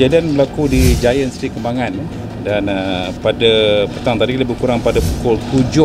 kejadian berlaku di Giant Street Kembangan dan pada petang tadi lebih kurang pada pukul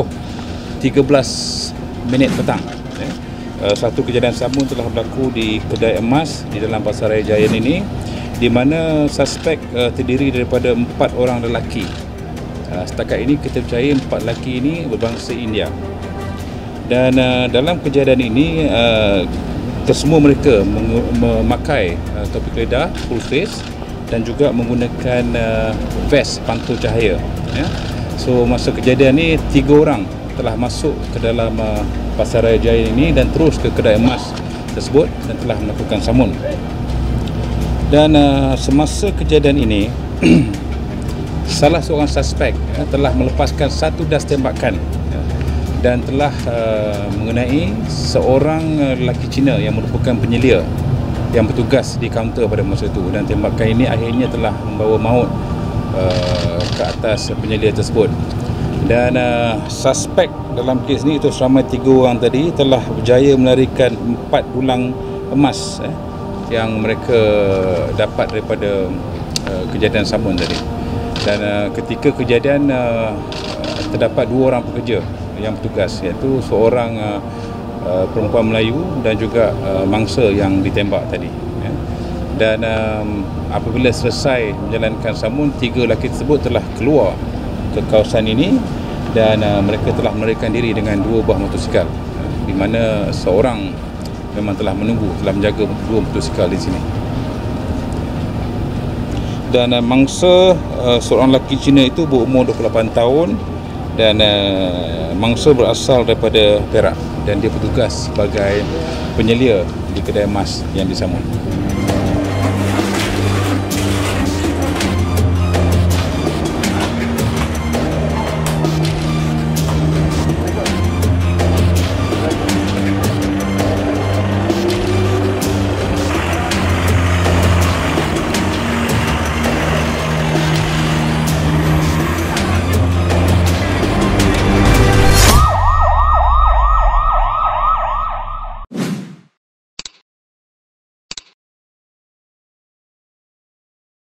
7.13 petang. Satu kejadian sama telah berlaku di kedai emas di dalam Pasaraya Giant ini, di mana suspek terdiri daripada 4 orang lelaki. Setakat ini kita percaya 4 lelaki ini berbangsa India. Dan dalam kejadian ini kesemua mereka memakai topi keledar full face dan juga menggunakan vest pantul cahaya. So masa kejadian ni 3 orang telah masuk ke dalam Pasaraya Giant ini dan terus ke kedai emas tersebut dan telah melakukan samun. Dan semasa kejadian ini salah seorang suspek telah melepaskan 1 das tembakan dan telah mengenai seorang lelaki Cina yang merupakan penyelia yang bertugas di kaunter pada masa itu, dan tembakan ini akhirnya telah membawa maut ke atas penyelia tersebut. Dan suspek dalam kes ni itu seramai 3 orang tadi telah berjaya melarikan 4 dulang emas yang mereka dapat daripada kejadian samun tadi. Dan ketika kejadian terdapat 2 orang pekerja yang bertugas, iaitu seorang perempuan Melayu dan juga mangsa yang ditembak tadi. Dan apabila selesai menjalankan samun, 3 lelaki tersebut telah keluar ke kawasan ini dan mereka telah melarikan diri dengan 2 buah motosikal, di mana seorang memang telah menunggu, telah menjaga 2 motosikal di sini. Dan mangsa seorang lelaki Cina itu berumur 28 tahun dan mangsa berasal daripada Perak dan dia bertugas sebagai penyelia di kedai emas yang disamun.